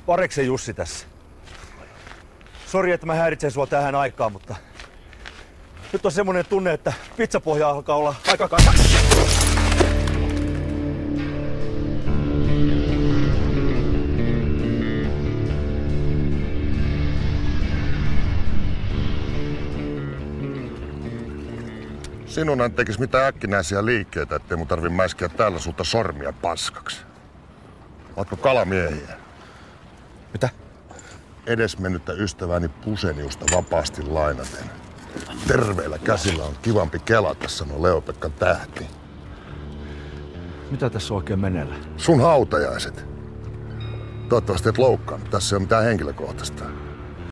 Vareksen Jussi tässä. Sori, että mä häiritsen sua tähän aikaan, mutta nyt on semmonen tunne, että pizzapohja alkaa olla aika kasa. Sinun en tekisi mitään äkkinäisiä liikkeitä, ettei mun tarvi mäiskiä täällä sulta sormia paskaksi. Ootko kalamiehiä? Mitä? Edesmennyttä ystäväni Puseniusta vapaasti lainaten. Terveillä käsillä on kivampi kelata, sanoi Leo-Pekka Tähti. Mitä tässä oikein meneillään? Sun hautajaiset. Toivottavasti et loukkaannut. Tässä ei ole mitään henkilökohtaista.